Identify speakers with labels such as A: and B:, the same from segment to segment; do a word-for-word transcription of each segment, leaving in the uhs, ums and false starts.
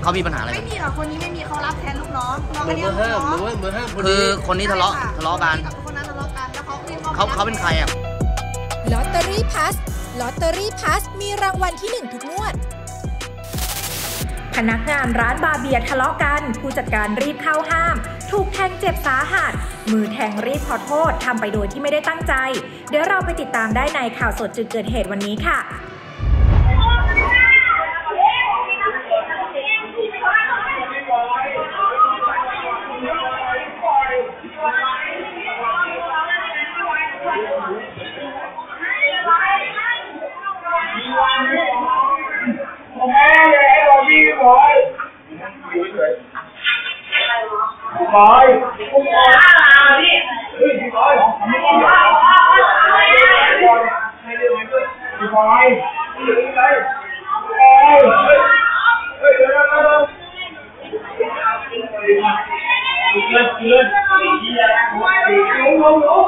A: เขามีปัญหาอะไร
B: ไม่มีค่ะคนนี้ไม่มีเขารับแทนลูกน้องน้องอันนี้ลูกน้อง
A: คือคนนี้ทะเลาะทะเลาะกัน
B: คนนั้นทะเลาะกันแล้วเขา
A: เขาเขาเป็นใครอ่ะ
C: ลอตเตอรี่พัสลอตเตอรี่พัสมีรางวัลที่หนึ่งทุกงวดพนักงานร้านบาเบียทะเลาะกันผู้จัดการรีบเข้าห้ามถูกแทงเจ็บสาหัสมือแทงรีบขอโทษทำไปโดยที่ไม่ได้ตั้งใจเดี๋ยวเราไปติดตามได้ในข่าวสดจุดเกิดเหตุวันนี้ค่ะ
D: บอยบอยนี่เฮ้ยบอยไม่ได้บอยไม่ได้ไม่ได้บอยนี่ไงบอยเฮ้ยเฮ้ยเดี๋ยวนะเกินเกินลงลงลง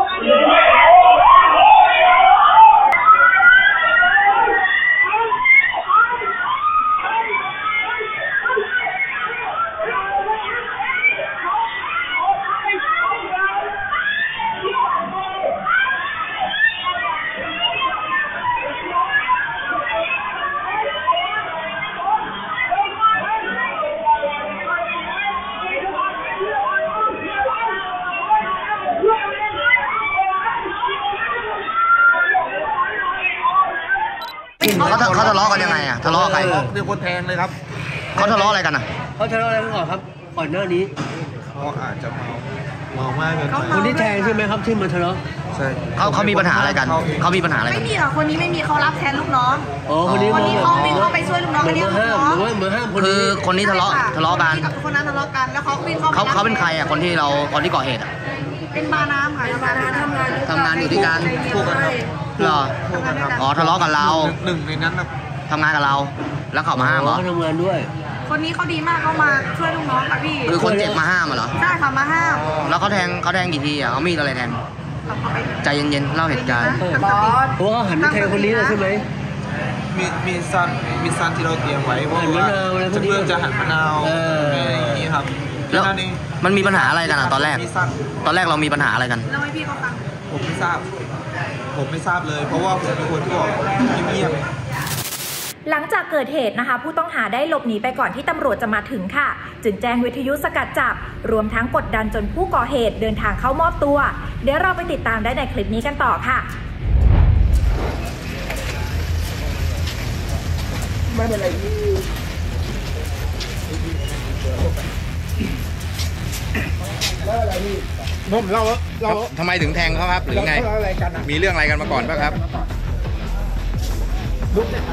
A: เขาเขาทะเลาะกันยังไงอ่ะทะเลาะใคร
D: เป็นคนแทงเลยครับ
A: เขาทะเลาะอะไรกันอ่ะ
E: เขาทะเลาะอะไรกันก่อนครับก่อนหน้านี้
D: เขาอาจจะเมาเมามากเกินไป
E: คนที่แทงใช่ไหมครับที่มาทะเลาะ
D: ใช่
A: เขาเขามีปัญหาอะไรกันเขามีปัญหาอะไร
B: ไม่มีค่ะคนนี้ไม่มีเขารับแทนลูกน้อง
E: อ๋อคนนี้
B: คนนี้เขาวิ่งเข้าไปช่วยลูกน้องอันนี้ลูกน้อง
E: เหมือนห้ามคน
A: คือคนนี้ทะเลาะทะเลาะกัน
B: คนนั้นทะเลาะกันแล้วเขาวิ่งเข้า
A: เขาเขาเป็นใครอ่ะคนที่เราคนที่ก่อเหตุอ่ะ
B: เป็นบาน้ำค่ะบาน้ำทำงาน
A: ทำงานอยู่ที่การ
D: พวกกันครับ
A: เหรออ๋อทะเลาะกับเรา
D: หนึ่งในนั้นนะ
A: ทำงานกับเราแล้วเขามาห้ามเหรอ
E: ทำงานด้วย
B: คนนี้เขาดีมากเขามาช่วยลูกน้องค่ะพี่
A: คือคนเจ็บมาห้ามเหรอ
B: ใช่ค่ะมาห้าม
A: แล้วเขาแทงเขาแทงกี่ทีอ่ะเขามีอะไรแทงใจเย็นๆเล่าเหตุการณ์
E: เพราะว่าหันไปแทงคนนี้เลยใช่ไหม
D: มีมีซันมีซันที่เราเตรียมไว้เพราะว่าเพื่อนจะหั่นมะนาวอย่างนี้ครับ
A: แล้วมันมีปัญหาอะไรกันอ่ะตอนแรกตอนแรกเรามีปัญหาอะไรกัน
B: เล่าให้พี่เขาฟัง
D: ผมไม่ทราบผมไม่ทราบเลยเพราะว่าผมเป็นคนที่บอกเงียบ
C: หลังจากเกิดเหตุนะคะผู้ต้องหาได้หลบหนีไปก่อนที่ตำรวจจะมาถึงค่ะจึงแจ้งวิทยุสกัดจับรวมทั้งกดดันจนผู้ก่อเหตุเดินทางเข้ามอบตัวเดี๋ยวเราไปติดตามได้ในคลิปนี้กันต่อค่ะ
D: ไม่เป็นไรแล้วอะไรพี่นมเราเรา
A: ทำไมถึงแทงเขาครับหรือไงมีเรื่องอะไรกันมาก่อนป่ะครับลุกเนี่ย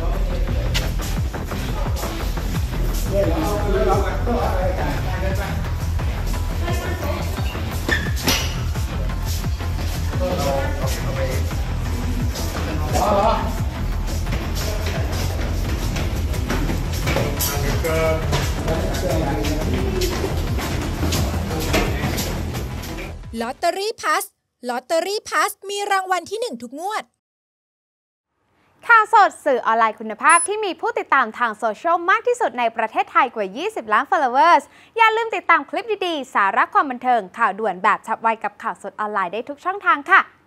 C: ลอตเตอรี่พัสลอตเตอรี่พัสมีรางวัลที่หนึ่งทุกงวด
F: ข่าวสดสื่อออนไลน์คุณภาพที่มีผู้ติดตามทางโซเชียลมากที่สุดในประเทศไทยกว่ายี่สิบล้าน followers อย่าลืมติดตามคลิปดีๆสาระความบันเทิงข่าวด่วนแบบฉับไวกับข่าวสดออนไลน์ได้ทุกช่องทางค่ะ